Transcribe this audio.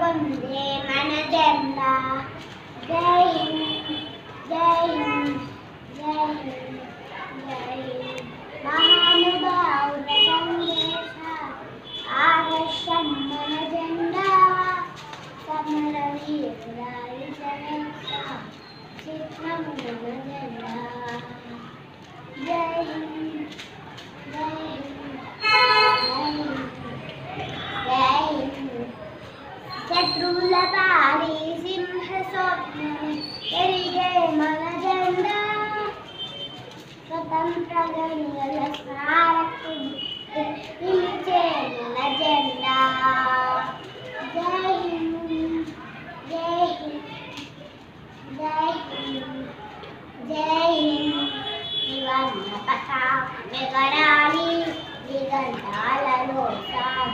వందే మన జెండా. జై హింద్, జై హింద్, జై హింద్, జై హింద్. మహానుభావుల సందేశ ఆదర్శం మన జెండా. సమర వీరురాయి జనత చిత్రం మన జెండా. జై హింద్, జై హింద్, జై హింద్, జై హింద్. శత్రువుల పాడి సింహ స్వప్నం ఎరిగే మన జెండా. స్వతంత్ర గణుల స్మారకం నిలిచే మన జెండా. జై హింద్, జై హింద్, జై హింద్, జై హింద్. త్రివర్ణ పతాకం ఎగరాలి దిగంతాలలో సాగి